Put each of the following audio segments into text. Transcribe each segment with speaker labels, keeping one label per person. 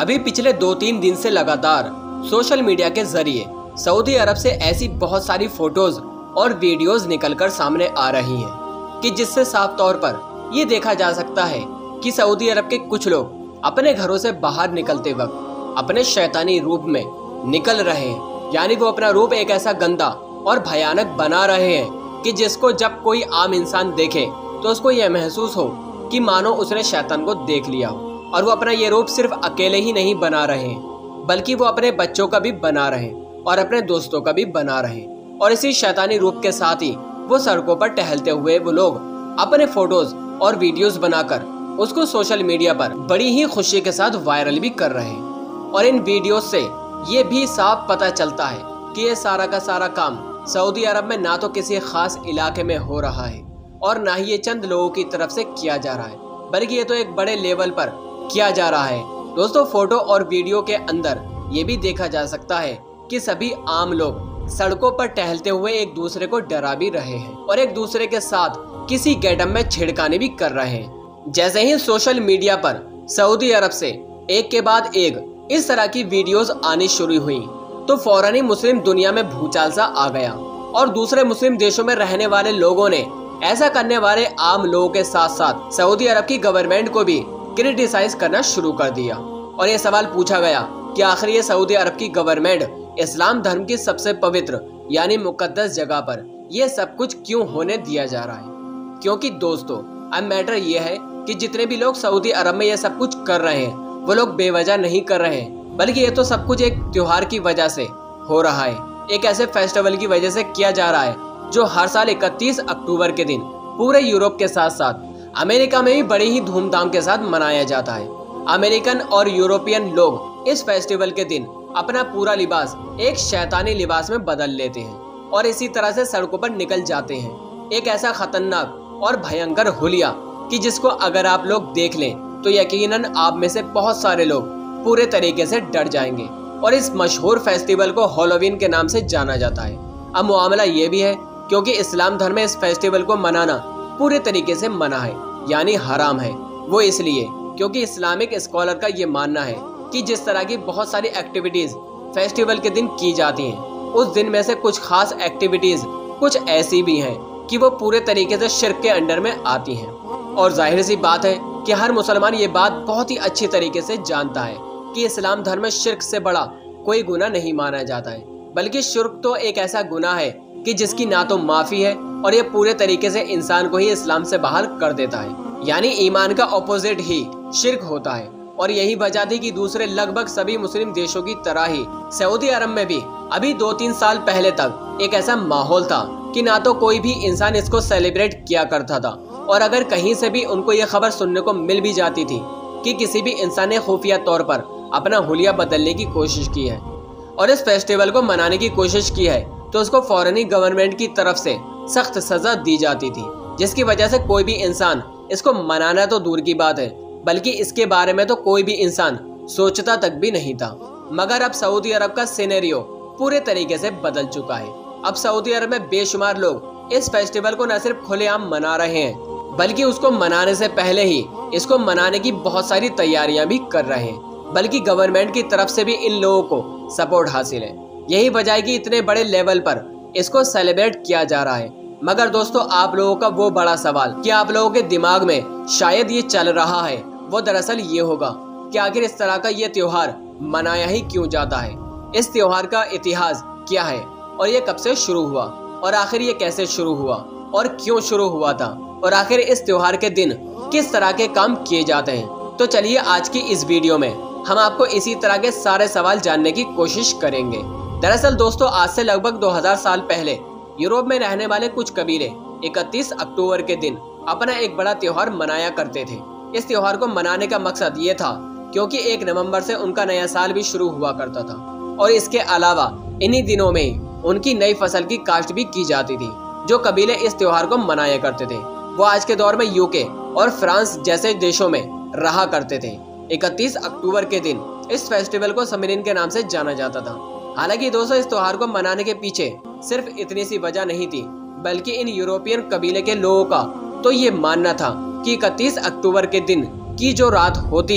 Speaker 1: अभी पिछले 2-3 दिन से लगातार सोशल मीडिया के जरिए सऊदी अरब से ऐसी बहुत सारी फोटोज और वीडियोस निकलकर सामने आ रही हैं कि जिससे साफ तौर पर ये देखा जा सकता है कि सऊदी अरब के कुछ लोग अपने घरों से बाहर निकलते वक्त अपने शैतानी रूप में निकल रहे हैं। यानी वो अपना रूप एक ऐसा गंदा और भयानक बना रहे हैं कि जिसको जब कोई आम इंसान देखे तो उसको यह महसूस हो कि मानो उसने शैतान को देख लिया हो। और वो अपना ये रूप सिर्फ अकेले ही नहीं बना रहे हैं, बल्कि वो अपने बच्चों का भी बना रहे हैं और अपने दोस्तों का भी बना रहे हैं। और इसी शैतानी रूप के साथ ही वो सड़कों पर टहलते हुए वो लोग अपने फोटोज और वीडियोस बनाकर उसको सोशल मीडिया पर बड़ी ही खुशी के साथ वायरल भी कर रहे हैं। और इन वीडियोस से ये भी साफ पता चलता है कि ये सारा का सारा काम सऊदी अरब में ना तो किसी खास इलाके में हो रहा है और ना ही ये चंद लोगों की तरफ से किया जा रहा है, बल्कि ये तो एक बड़े लेवल पर किया जा रहा है। दोस्तों, फोटो और वीडियो के अंदर ये भी देखा जा सकता है कि सभी आम लोग सड़कों पर टहलते हुए एक दूसरे को डरा भी रहे हैं और एक दूसरे के साथ किसी गेटअप में छिड़काने भी कर रहे हैं। जैसे ही सोशल मीडिया पर सऊदी अरब से एक के बाद एक इस तरह की वीडियोस आनी शुरू हुई तो फौरन ही मुस्लिम दुनिया में भूचाल सा आ गया और दूसरे मुस्लिम देशों में रहने वाले लोगों ने ऐसा करने वाले आम लोगों के साथ साथ सऊदी अरब की गवर्नमेंट को भी क्रिटिसाइज करना शुरू कर दिया। और ये सवाल पूछा गया कि आखिर ये सऊदी अरब की गवर्नमेंट इस्लाम धर्म की सबसे पवित्र यानी मुकद्दस जगह पर यह सब कुछ क्यों होने दिया जा रहा है। क्योंकि दोस्तों, अब मैटर ये है कि जितने भी लोग सऊदी अरब में ये सब कुछ कर रहे हैं वो लोग बेवजह नहीं कर रहे हैं, बल्कि ये तो सब कुछ एक त्योहार की वजह से हो रहा है, एक ऐसे फेस्टिवल की वजह से किया जा रहा है जो हर साल 31 अक्टूबर के दिन पूरे यूरोप के साथ साथ अमेरिका में भी बड़े ही धूमधाम के साथ मनाया जाता है। अमेरिकन और यूरोपियन लोग इस फेस्टिवल के दिन अपना पूरा लिबास एक शैतानी लिबास में बदल लेते हैं और इसी तरह से सड़कों पर निकल जाते हैं, एक ऐसा खतरनाक और भयंकर हुलिया कि जिसको अगर आप लोग देख लें तो यकीनन आप में से बहुत सारे लोग पूरे तरीके से डर जाएंगे। और इस मशहूर फेस्टिवल को हैलोवीन के नाम से जाना जाता है। अब मामला ये भी है क्योंकि इस्लाम धर्म में इस फेस्टिवल को मनाना पूरे तरीके से मना है यानी हराम है। वो इसलिए क्योंकि इस्लामिक स्कॉलर का ये मानना है कि जिस तरह की बहुत सारी एक्टिविटीज फेस्टिवल के दिन की जाती हैं, उस दिन में से कुछ खास एक्टिविटीज कुछ ऐसी भी हैं कि वो पूरे तरीके से शिर्क के अंडर में आती हैं। और जाहिर सी बात है कि हर मुसलमान ये बात बहुत ही अच्छी तरीके से जानता है कि इस्लाम धर्म में शिर्क से बड़ा कोई गुनाह नहीं माना जाता है, बल्कि शिर्क तो एक ऐसा गुनाह है कि जिसकी ना तो माफी है और ये पूरे तरीके से इंसान को ही इस्लाम से बाहर कर देता है। यानी ईमान का ऑपोजिट ही शिर्क होता है। और यही वजह थी कि दूसरे लगभग सभी मुस्लिम देशों की तरह ही सऊदी अरब में भी अभी 2-3 साल पहले तक एक ऐसा माहौल था कि ना तो कोई भी इंसान इसको सेलिब्रेट किया करता था, और अगर कहीं से भी उनको ये खबर सुनने को मिल भी जाती थी कि किसी भी इंसान ने खुफिया तौर पर अपना हुलिया बदलने की कोशिश की है और इस फेस्टिवल को मनाने की कोशिश की है, तो उसको फौरन ही गवर्नमेंट की तरफ से सख्त सजा दी जाती थी, जिसकी वजह से कोई भी इंसान इसको मनाना तो दूर की बात है, बल्कि इसके बारे में तो कोई भी इंसान सोचता तक भी नहीं था। मगर अब सऊदी अरब का सिनेरियो पूरे तरीके से बदल चुका है। अब सऊदी अरब में बेशुमार लोग इस फेस्टिवल को न सिर्फ खुलेआम मना रहे हैं, बल्कि उसको मनाने से पहले ही इसको मनाने की बहुत सारी तैयारियां भी कर रहे हैं, बल्कि गवर्नमेंट की तरफ से भी इन लोगों को सपोर्ट हासिल है। यही वजह है कि इतने बड़े लेवल पर इसको सेलिब्रेट किया जा रहा है। मगर दोस्तों, आप लोगों का वो बड़ा सवाल कि आप लोगों के दिमाग में शायद ये चल रहा है, वो दरअसल ये होगा कि आखिर इस तरह का ये त्योहार मनाया ही क्यों जाता है, इस त्योहार का इतिहास क्या है और ये कब से शुरू हुआ और आखिर ये कैसे शुरू हुआ और क्यों शुरू हुआ था, और आखिर इस त्योहार के दिन किस तरह के काम किए जाते हैं। तो चलिए आज की इस वीडियो में हम आपको इसी तरह के सारे सवाल जानने की कोशिश करेंगे। दरअसल दोस्तों, आज से लगभग 2000 साल पहले यूरोप में रहने वाले कुछ कबीले 31 अक्टूबर के दिन अपना एक बड़ा त्योहार मनाया करते थे। इस त्योहार को मनाने का मकसद ये था क्योंकि 1 नवंबर से उनका नया साल भी शुरू हुआ करता था, और इसके अलावा इन्हीं दिनों में उनकी नई फसल की काश्त भी की जाती थी। जो कबीले इस त्योहार को मनाया करते थे वो आज के दौर में यूके और फ्रांस जैसे देशों में रहा करते थे। 31 अक्टूबर के दिन इस फेस्टिवल को समरीन के नाम से जाना जाता था। हालांकि दोस्तों, इस त्योहार को मनाने के पीछे सिर्फ इतनी सी वजह नहीं थी, बल्कि इन यूरोपियन कबीले के लोगों का तो ये मानना था कि 31 अक्टूबर के दिन की जो रात होती है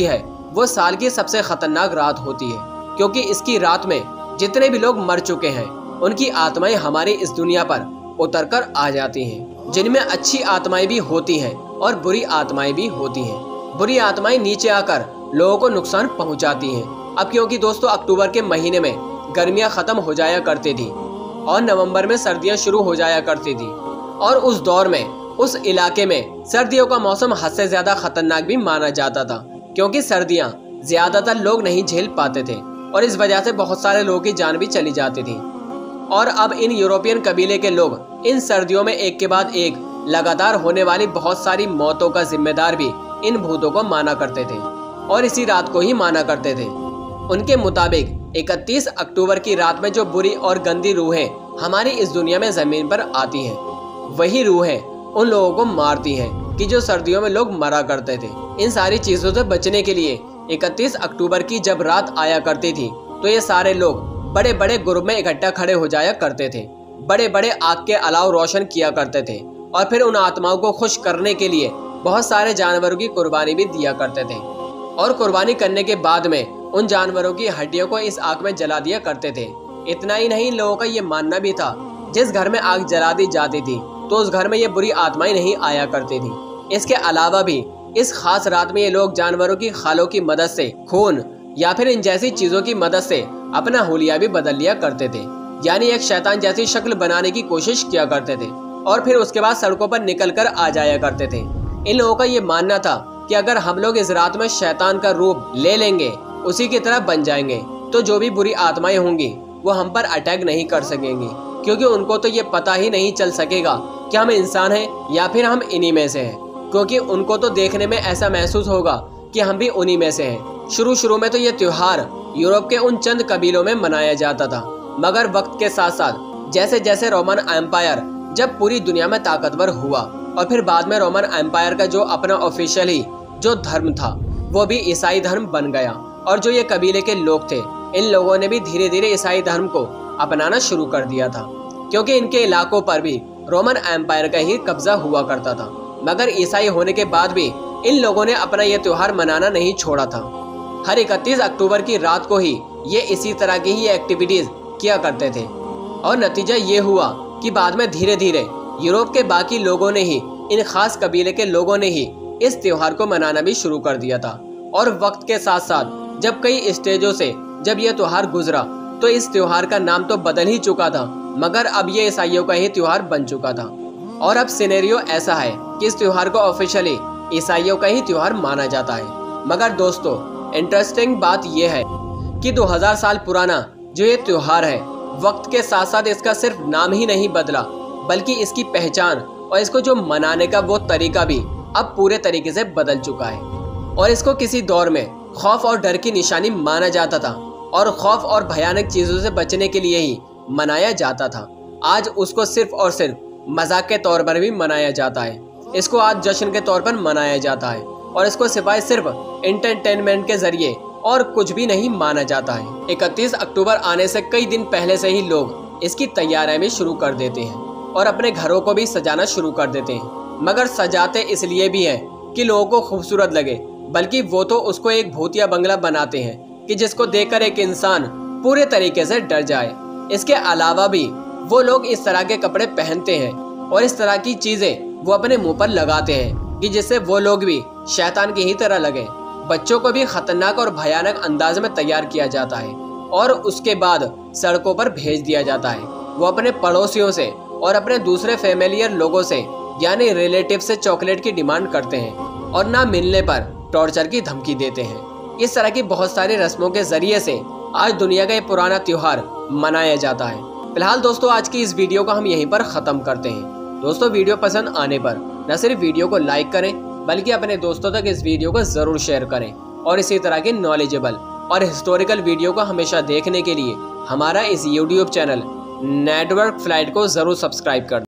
Speaker 1: वो साल की सबसे खतरनाक रात होती है, क्योंकि इसकी रात में जितने भी लोग मर चुके हैं उनकी आत्माएं हमारी इस दुनिया पर उतर कर आ जाती हैं, जिनमें अच्छी आत्माएं भी होती हैं और बुरी आत्माएं भी होती हैं। बुरी आत्माएं नीचे आकर लोगों को नुकसान पहुंचाती हैं। अब क्योंकि दोस्तों अक्टूबर के महीने में गर्मियां खत्म हो जाया करती थी और नवंबर में सर्दियां शुरू हो जाया करती थी, और उस दौर में उस इलाके में सर्दियों का मौसम हद से ज्यादा खतरनाक भी माना जाता था, क्योंकि सर्दियां ज्यादातर लोग नहीं झेल पाते थे और इस वजह से बहुत सारे लोगों की जान भी चली जाती थी। और अब इन यूरोपियन कबीले के लोग इन सर्दियों में एक के बाद एक लगातार होने वाली बहुत सारी मौतों का जिम्मेदार भी इन भूतों को माना करते थे और इसी रात को ही माना करते थे। उनके मुताबिक 31 अक्टूबर की रात में जो बुरी और गंदी रूहें हमारी इस दुनिया में जमीन पर आती हैं, वही रूहें उन लोगों को मारती हैं कि जो सर्दियों में लोग मरा करते थे। इन सारी चीजों से बचने के लिए 31 अक्टूबर की जब रात आया करती थी तो ये सारे लोग बड़े बड़े ग्रुप में इकट्ठा खड़े हो जाया करते थे, बड़े बड़े आग के अलाव रोशन किया करते थे और फिर उन आत्माओं को खुश करने के लिए बहुत सारे जानवरों की कुर्बानी भी दिया करते थे। और कुर्बानी करने के बाद में उन जानवरों की हड्डियों को इस आग में जला दिया करते थे। इतना ही नहीं, लोगों का ये मानना भी था जिस घर में आग जला दी जाती थी तो उस घर में ये बुरी आत्माएं नहीं आया करती थी। इसके अलावा भी इस खास रात में ये लोग जानवरों की खालों की मदद से, खून या फिर इन जैसी चीजों की मदद से अपना हुलिया भी बदल लिया करते थे, यानी एक शैतान जैसी शक्ल बनाने की कोशिश किया करते थे और फिर उसके बाद सड़कों पर निकल कर आ जाया करते थे। इन लोगों का ये मानना था कि अगर हम लोग इस रात में शैतान का रूप ले लेंगे, उसी की तरह बन जाएंगे, तो जो भी बुरी आत्माएं होंगी वो हम पर अटैक नहीं कर सकेंगी, क्योंकि उनको तो ये पता ही नहीं चल सकेगा कि हम इंसान हैं या फिर हम इन्हीं में से हैं, क्योंकि उनको तो देखने में ऐसा महसूस होगा कि हम भी उन्हीं में से हैं। शुरू में तो ये त्योहार यूरोप के उन चंद कबीलों में मनाया जाता था, मगर वक्त के साथ साथ जैसे जैसे रोमन एम्पायर जब पूरी दुनिया में ताकतवर हुआ और फिर बाद में रोमन एम्पायर का जो अपना ऑफिशियल ही जो धर्म था वो भी ईसाई धर्म बन गया, और जो ये कबीले के लोग थे इन लोगों ने भी धीरे धीरे ईसाई धर्म को अपनाना शुरू कर दिया था, क्योंकि इनके इलाकों पर भी रोमन एम्पायर का ही कब्जा हुआ करता था। मगर ईसाई होने के बाद भी इन लोगों ने अपना ये त्योहार मनाना नहीं छोड़ा था। हर 31 अक्टूबर की रात को ही ये इसी तरह की ही एक्टिविटीज किया करते थे और नतीजा ये हुआ कि बाद में धीरे धीरे यूरोप के बाकी लोगों ने ही, इन खास कबीले के लोगों ने ही इस त्योहार को मनाना भी शुरू कर दिया था। और वक्त के साथ साथ जब कई स्टेजों से जब यह त्योहार गुजरा तो इस त्योहार का नाम तो बदल ही चुका था, मगर अब ये ईसाइयों का ही त्योहार बन चुका था। और अब सिनेरियो ऐसा है कि इस त्योहार को ऑफिशियली ईसाइयों का ही त्योहार माना जाता है। मगर दोस्तों इंटरेस्टिंग बात यह है कि 2000 साल पुराना जो ये त्योहार है, वक्त के साथ साथ इसका सिर्फ नाम ही नहीं बदला, बल्कि इसकी पहचान और इसको जो मनाने का वो तरीका भी अब पूरे तरीके से बदल चुका है। और इसको किसी दौर में खौफ और डर की निशानी माना जाता था और खौफ और भयानक चीजों से बचने के लिए ही मनाया जाता था। आज उसको सिर्फ और सिर्फ मजाक के तौर पर भी मनाया जाता है, इसको आज जश्न के तौर पर मनाया जाता है और इसको सिवाय सिर्फ एंटरटेनमेंट के जरिए और कुछ भी नहीं माना जाता है। 31 अक्टूबर आने से कई दिन पहले से ही लोग इसकी तैयारियां भी शुरू कर देते हैं और अपने घरों को भी सजाना शुरू कर देते हैं, मगर सजाते इसलिए भी है कि लोगों को खूबसूरत लगे, बल्कि वो तो उसको एक भूतिया बंगला बनाते हैं कि जिसको देखकर एक इंसान पूरे तरीके से डर जाए। इसके अलावा भी वो लोग इस तरह के कपड़े पहनते हैं और इस तरह की चीजें वो अपने मुंह पर लगाते हैं कि जिससे वो लोग भी शैतान की ही तरह लगे। बच्चों को भी खतरनाक और भयानक अंदाज में तैयार किया जाता है और उसके बाद सड़कों पर भेज दिया जाता है। वो अपने पड़ोसियों से और अपने दूसरे फैमिलियर लोगों से यानी रिलेटिव से चॉकलेट की डिमांड करते हैं और ना मिलने पर टॉर्चर की धमकी देते हैं। इस तरह की बहुत सारी रस्मों के जरिए से आज दुनिया का ये पुराना त्योहार मनाया जाता है। फिलहाल दोस्तों आज की इस वीडियो को हम यहीं पर खत्म करते हैं। दोस्तों वीडियो पसंद आने पर न सिर्फ वीडियो को लाइक करें बल्कि अपने दोस्तों तक इस वीडियो को जरूर शेयर करें और इसी तरह के नॉलेजेबल और हिस्टोरिकल वीडियो को हमेशा देखने के लिए हमारा इस YouTube चैनल नेटवर्क फ्लाइट को जरूर सब्सक्राइब कर दें।